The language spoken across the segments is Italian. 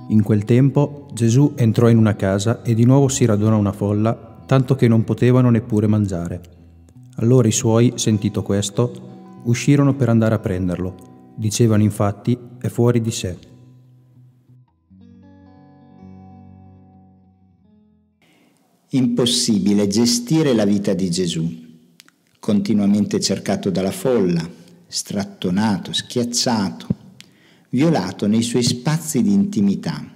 In quel tempo Gesù entrò in una casa e di nuovo si radunò una folla, tanto che non potevano neppure mangiare. Allora i suoi, sentito questo, uscirono per andare a prenderlo. Dicevano infatti: è fuori di sé. Impossibile gestire la vita di Gesù, continuamente cercato dalla folla, strattonato, schiacciato, violato nei suoi spazi di intimità.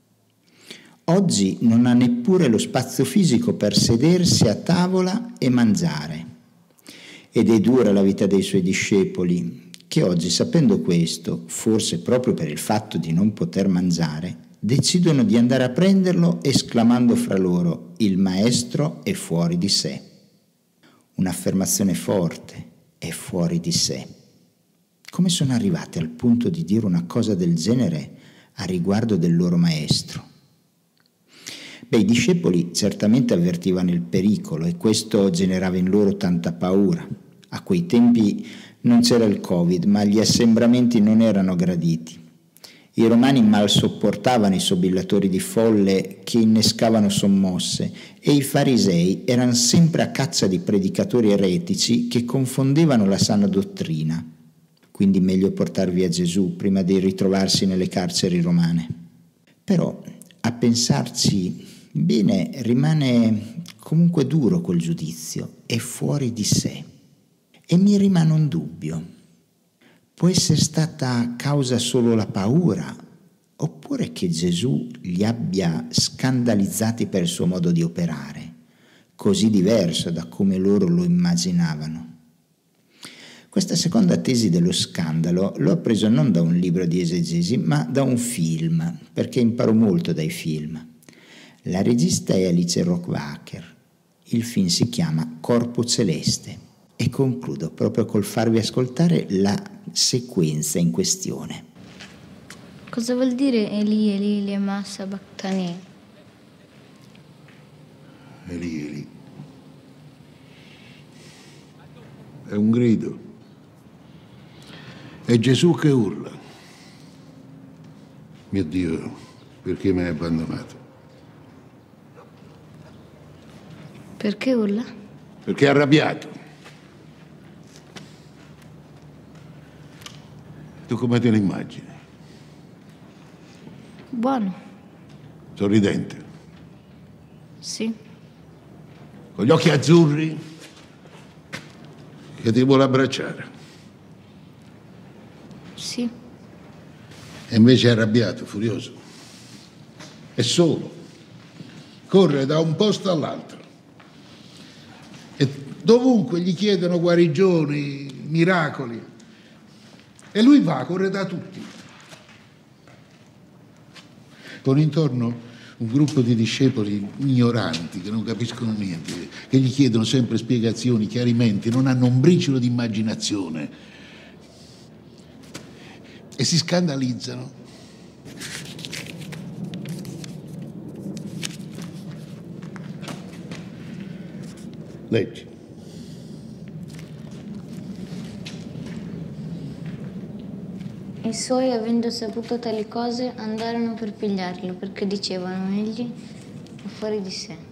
Oggi non ha neppure lo spazio fisico per sedersi a tavola e mangiare. Ed è dura la vita dei suoi discepoli, che oggi, sapendo questo, forse proprio per il fatto di non poter mangiare, decidono di andare a prenderlo esclamando fra loro: il maestro è fuori di sé. Un'affermazione forte, è fuori di sé. Come sono arrivati al punto di dire una cosa del genere a riguardo del loro maestro? I discepoli certamente avvertivano il pericolo e questo generava in loro tanta paura. A quei tempi non c'era il Covid, ma gli assembramenti non erano graditi. I romani mal sopportavano i sobillatori di folle che innescavano sommosse e i farisei erano sempre a caccia di predicatori eretici che confondevano la sana dottrina. Quindi meglio portar via Gesù prima di ritrovarsi nelle carceri romane. Però a pensarci bene rimane comunque duro quel giudizio, è fuori di sé. E mi rimane un dubbio. Può essere stata causa solo la paura, oppure che Gesù li abbia scandalizzati per il suo modo di operare, così diverso da come loro lo immaginavano. Questa seconda tesi dello scandalo l'ho appreso non da un libro di esegesi, ma da un film, perché imparo molto dai film. La regista è Alice Rohrwacher. Il film si chiama Corpo Celeste e concludo proprio col farvi ascoltare la sequenza in questione. Cosa vuol dire Eli, Eli, lema sabachthani? Eli, Eli. È un grido. È Gesù che urla. Mio Dio, perché mi hai abbandonato? Perché urla? Perché è arrabbiato. Tu come te lo immagini? Buono. Sorridente. Sì. Con gli occhi azzurri che ti vuole abbracciare. Sì. E invece è arrabbiato, furioso. È solo. Corre da un posto all'altro. E dovunque gli chiedono guarigioni, miracoli. E lui va, corre da tutti. Con intorno un gruppo di discepoli ignoranti, che non capiscono niente, che gli chiedono sempre spiegazioni, chiarimenti, non hanno un briciolo di immaginazione. E si scandalizzano. Leggi. I suoi, avendo saputo tali cose, andarono per pigliarlo, perché dicevano: egli è fuori di sé.